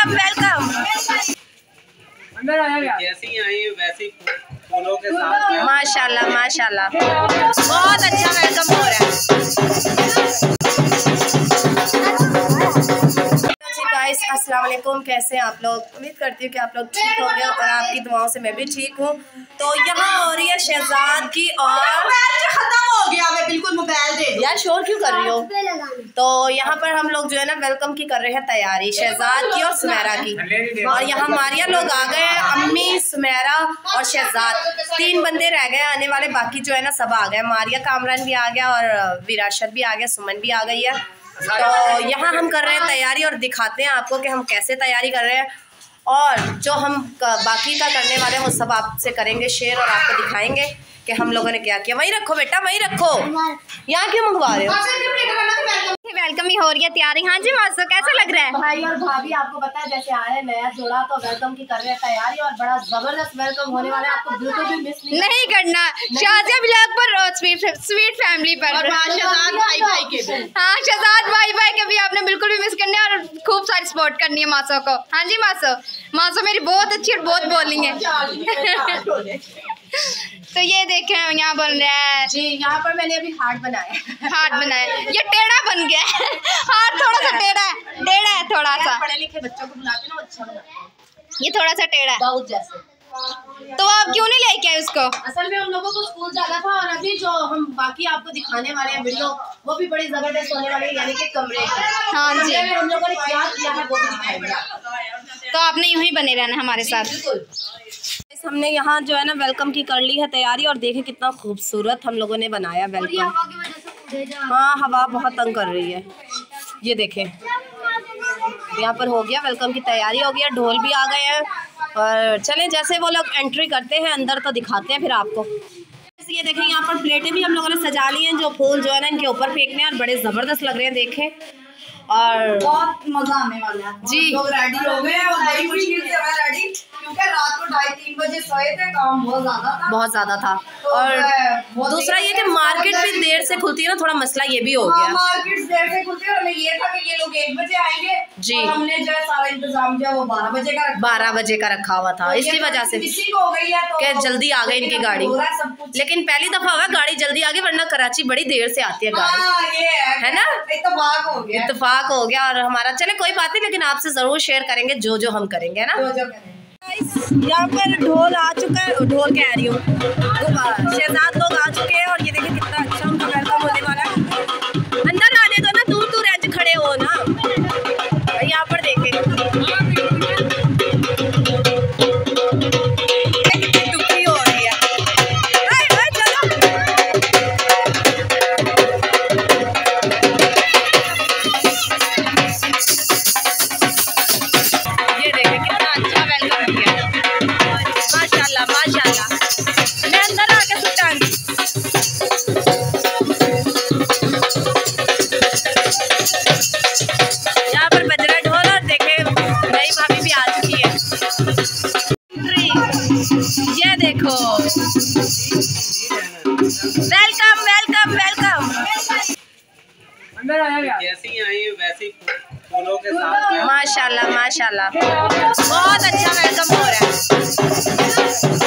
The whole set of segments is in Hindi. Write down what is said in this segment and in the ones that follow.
Welcome welcome. जैसी आई वैसी फूलों के साथ। माशाल्लाह माशाल्लाह, बहुत अच्छा वेलकम हो रहा है। गाइस अस्सलाम वालेकुम, कैसे हैं आप लोग? उम्मीद करती हूँ कि आप लोग ठीक होंगे और आपकी दुआओं से मैं भी ठीक हूँ। तो यहाँ हो रही है शहजाद की और खत्म हो गया है बिल्कुल, मोबाइल दे यार शोर क्यों कर रही हो? तो यहाँ पर हम लोग जो है ना वेलकम की कर रहे हैं तैयारी, शहजाद की और सुमेरा की। और यहाँ मारिया लोग आ गए, अम्मी, सुमेरा और शहजाद, 3 बंदे रह गए आने वाले, बाकी जो है ना सब आ गए। मारिया कामरान भी आ गया और विरासत भी आ गया, सुमन भी आ गई है। तो यहाँ हम कर रहे हैं तैयारी और दिखाते हैं आपको कि हम कैसे तैयारी कर रहे हैं, और जो हम बाकी का करने वाले हैं वो सब आपसे करेंगे शेयर और आपको दिखाएंगे कि हम लोगों ने क्या किया। वहीं रखो बेटा, वहीं रखो, यहाँ क्यों मंगवा रहे हो? वेलकम ही हो रही है तैयारी। हाँ जी मासो, कैसा लग रहा है? भाई और भाभी आपको पता है जैसे आए नया जोड़ा तो वेलकम की कर रहे हैं तैयारी, और बड़ा जबरदस्त वेलकम होने वाला है, आपको बिल्कुल भी मिस नहीं करना। शाजिया ब्लॉग पर और स्वीट फैमिली पर और शहजाद भाई भाई के भी। हाँ, शहजाद भाई भाई के भी आपने बिल्कुल भी मिस करना है और खूब सारी सपोर्ट करनी है मासो को। हाँ जी मासो, मासो मेरी बहुत अच्छी और बहुत बोलिंग है। तो ये देखें यहाँ बन रहा है जी, यहाँ पर मैंने अभी हार्ट बनाया। हार्ट बनाया, ये टेढ़ा बन गया है। हार्ट थोड़ा सा टेढ़ा है थोड़ा सा। पढ़े लिखे बच्चों को बुलाते ना अच्छा बनाते हैं, ये थोड़ा सा टेढ़ा है बहुत जैसे। तो आप क्यों नहीं लेके आए उसको? असल में हम लोगों को स्कूल जाना था, और अभी जो हम बाकी आपको दिखाने वाले हैं वीडियो वो भी बड़ी जबरदस्त होने वाली है, यानी कि कमरे की। हाँ जी, हम लोगों ने क्या किया है वो भी दिखाएंगे, तो आपने यूं ही बने रहना हमारे साथ। हमने यहाँ जो है ना वेलकम की कर ली है तैयारी, और देखें कितना खूबसूरत हम लोगों ने बनाया वेलकम। हाँ, हवा बहुत तंग कर रही है। ये देखें यहाँ पर हो गया वेलकम की तैयारी, हो गया, ढोल भी आ गए हैं। और चलें जैसे वो लोग एंट्री करते हैं अंदर तो दिखाते हैं फिर आपको। ये देखें यहाँ पर प्लेटें भी हम लोगों ने सजा ली हैं, जो फूल जो है ना इनके ऊपर फेंकने हैं, और बड़े ज़बरदस्त लग रहे हैं देखें, और बहुत मजा आने वाला है जी। लोग रेडी हो गए और बड़ी मुश्किल से हमें रेडी, क्योंकि रात को 2:30-3 बजे सोए थे, काम बहुत ज्यादा था। तो और दूसरा ये कि मार्केट भी देर से खुलती है ना, थोड़ा मसला ये भी हो गया। मार्केट देर से खुलती है, और हमें ये था कि ये लोग 1 बजे आएंगे जी, और हमने जो है सारा इंतजाम जो है वो 12 बजे का रखा हुआ था, इसकी वजह से हो गई है कि जल्दी आ गई इनकी गाड़ी। लेकिन पहली दफा हुआ गाड़ी जल्दी आ गई, वरना कराची बड़ी देर से आती है गाड़ी, है ना? इत्तेफाक हो गया। और हमारा चले कोई बात नहीं, लेकिन आपसे जरूर शेयर करेंगे जो हम करेंगे ना। यहाँ पर ढोल आ चुका है, ढोल कह रही हूँ, शहजाद लोग आ चुके हैं, और ये देखिए कितना अच्छा उनका वेलकम होने वाला है। अंदर आने दो ना, दूर दूर ऐसे खड़े हो ना। यहाँ पर देखें वेलकम वेलकम वेलकम। जैसी आई वैसी फूलों के साथ। माशाल्लाह माशाल्लाह, बहुत अच्छा वेलकम हो रहा है।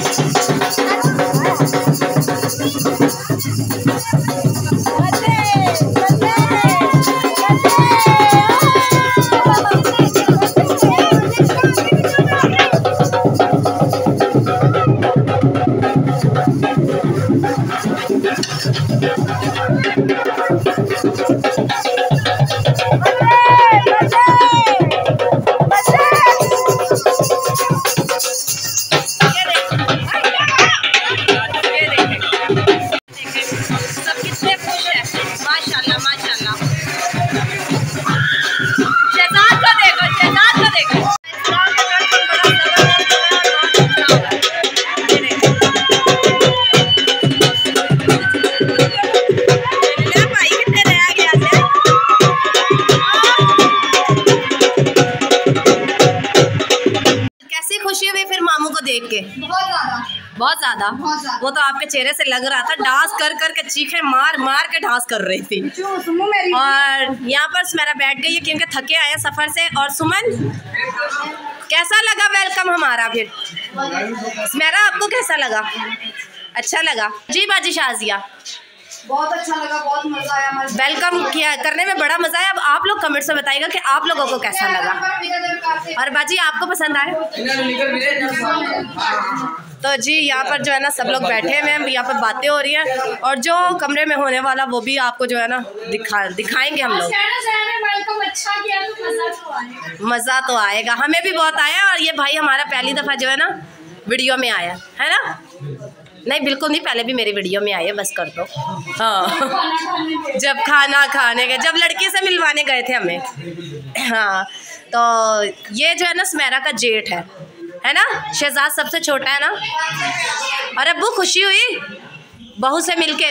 बहुत ज्यादा वो तो आपके चेहरे से लग रहा था, डांस कर कर के चीखे मार मार के डांस कर रही थी। और यहाँ पर सुमेरा बैठ गई है क्योंकि थके आए सफर से। और सुमन कैसा लगा वेलकम हमारा? फिर सुमेरा आपको कैसा लगा? अच्छा लगा जी बाजी शाजिया? बहुत अच्छा लगा, बहुत मजा आया। वेलकम किया करने में बड़ा मजा आया। अब आप लोग कमेंट्स में बताइएगा कि आप लोगों को कैसा लगा। और बाजी आपको पसंद आया? तो जी यहाँ पर जो है ना सब लोग बैठे हुए हैं, यहाँ पर बातें हो रही हैं और जो कमरे में होने वाला वो भी आपको जो है ना दिखाएंगे हम लोग। मज़ा तो आएगा, हमें भी बहुत आया। और ये भाई हमारा पहली दफ़ा जो है ना वीडियो में आया है ना? नहीं बिल्कुल नहीं, पहले भी मेरी वीडियो में आई है, बस कर दो। हाँ जब खाना खाने गए, जब लड़के से मिलवाने गए थे हमें। हाँ तो ये जो है ना सुमेरा का जेठ है ना? शहजाद सबसे छोटा है ना? और अब्बू खुशी हुई बहू से मिलके?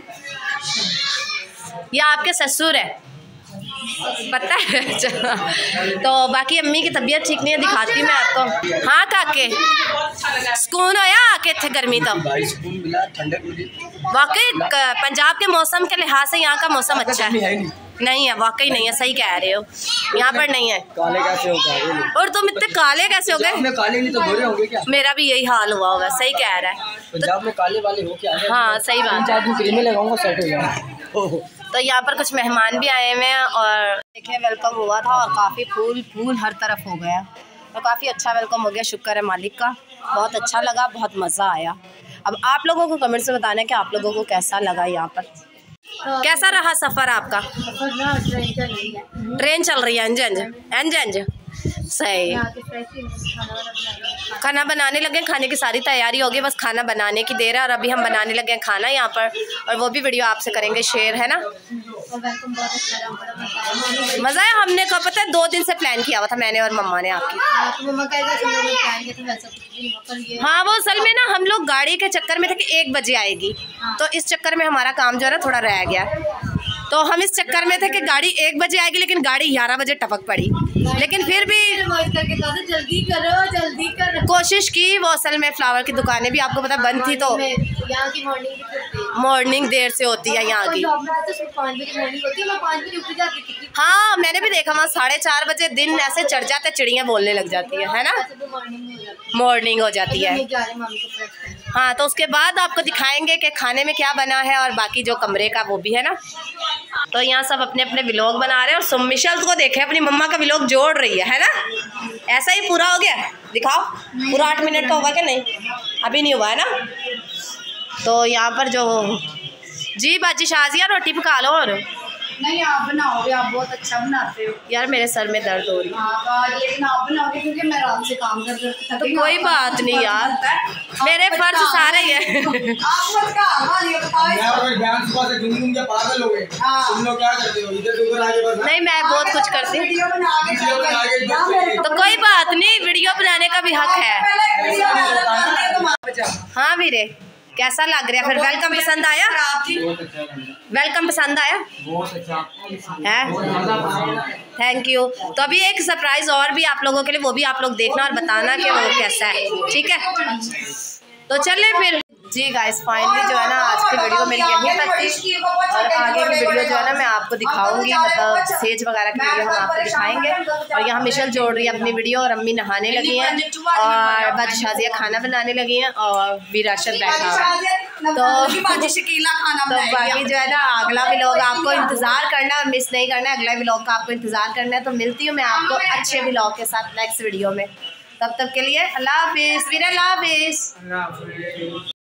ये आपके ससुर है पता है? तो बाकी अम्मी की तबीयत ठीक नहीं है, दिखाती मैं आपको। हाँ काके सुकून होया आके थे गर्मी तो वाकई पंजाब के मौसम के लिहाज से यहाँ का मौसम अच्छा है। नहीं है, वाकई नहीं है, सही कह रहे हो, यहाँ पर नहीं है। काले कैसे हो गए? और तुम इतने काले कैसे हो गए? काले नहीं तो गोरे होंगे क्या? मेरा भी यही हाल हुआ होगा, सही कह रहा है। पंजाब में काले वाले हो क्या? हाँ सही बात है। क्रीम लगाऊंगा सेट हो जाएगा। तो यहाँ पर कुछ मेहमान भी आए हुए हैं और देखिए वेलकम हुआ था और काफ़ी फूल हर तरफ हो गया तो काफ़ी अच्छा वेलकम हो गया। शुक्र है मालिक का, बहुत अच्छा लगा, बहुत मज़ा आया। अब आप लोगों को कमेंट से बताना है कि आप लोगों को कैसा लगा यहाँ पर। कैसा रहा सफ़र आपका? ट्रेन चल रही है इंज सही। खाना बनाने लगे, खाने की सारी तैयारी होगी, बस खाना बनाने की देर है और अभी हम बनाने लगे हैं खाना यहाँ पर और वो भी वीडियो आपसे करेंगे शेयर, है ना? मज़ा आया। हमने कब पता है 2 दिन से प्लान किया हुआ था मैंने और मम्मा ने आपकी। हाँ वो असल में ना हम लोग गाड़ी के चक्कर में थे कि 1 बजे आएगी, तो इस चक्कर में हमारा काम जो है ना थोड़ा रह गया। तो हम इस चक्कर में थे कि गाड़ी 1 बजे आएगी, लेकिन गाड़ी 11 बजे टपक पड़ी। लेकिन फिर भी जल्दी करो। कोशिश की। वो असल में फ्लावर की दुकानें भी आपको पता बंद थी, तो यहाँ की मॉर्निंग देर से होती है यहाँ की। हाँ मैंने भी देखा, वहाँ 4:30 बजे दिन ऐसे चढ़ जाते, चिड़ियाँ बोलने लग जाती है ना? मॉर्निंग हो जाती है। हाँ तो उसके बाद आपको दिखाएंगे कि खाने में क्या बना है और बाकी जो कमरे का वो भी है ना। तो यहाँ सब अपने अपने व्लॉग बना रहे हैं और सुमिशल को देखे अपनी मम्मा का व्लॉग जोड़ रही है ना? ऐसा ही पूरा हो गया, दिखाओ पूरा 8 मिनट का होगा कि नहीं? अभी नहीं हुआ है ना? तो यहाँ पर जो जी बाजी शाजिया रोटी पका लो। और नहीं आप बनाओगे, आप बहुत अच्छा बनाते हो यार, मेरे सर में दर्द हो रही है। लेकिन आप बनाओगे क्योंकि मैं आराम से काम कर तो कोई बात नहीं यार, मेरे फर्ज सारे ही है। नहीं मैं बहुत कुछ करती हूँ, तो कोई बात नहीं, वीडियो बनाने का भी हक है। हाँ वीरे कैसा लग रहा है फिर? वेलकम पसंद आया? वेलकम पसंद आया है? Thank you. तो अभी एक सरप्राइज और भी आप लोगों के लिए, वो भी आप लोग देखना और बताना कि वो कैसा है, ठीक है? तो चले फिर जी गाइस, फाइनली जो है ना आज की वीडियो मेरी यहीं तक थी और आगे की वीडियो जो है ना मैं आपको दिखाऊंगी, मतलब स्टेज वगैरह की वीडियो हम आपको दिखाएंगे। और यहाँ मिशल जोड़ रही है अपनी वीडियो और अम्मी नहाने लगी हैं और बाजी शाजिया खाना बनाने लगी हैं और विरासत बैठा हुआ है। तो बाकी जो है ना अगला व्लॉग आपको इंतज़ार करना है और मिस नहीं करना है। अगला व्लॉग का आपको इंतज़ार करना है। तो मिलती हूँ मैं आपको अच्छे व्लॉग के साथ नेक्स्ट वीडियो में। तब तक के लिए अल्लाह हाफिज़। वीरा अल्लाह हाफिज़।